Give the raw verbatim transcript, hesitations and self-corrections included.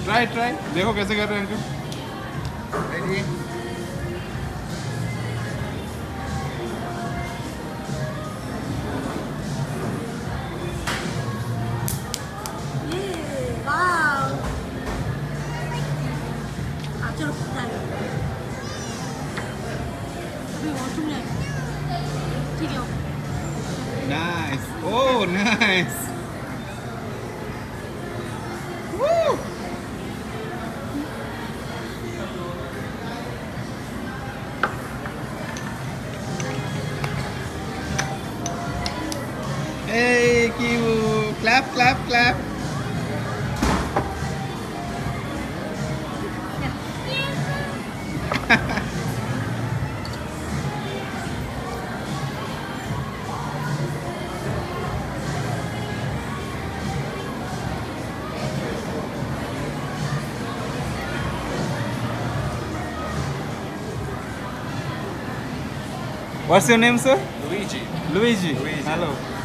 Try try देखो कैसे कर रहे हैं uncle. Ready? Yeah, wow. 아, 저로 기다려. 그리고 엄청 해. 튀겨. Nice. Oh, nice. Woo. Hey, Kiwu. Clap, clap, clap. What's your name, sir? Luigi. Luigi. Luigi. Hello.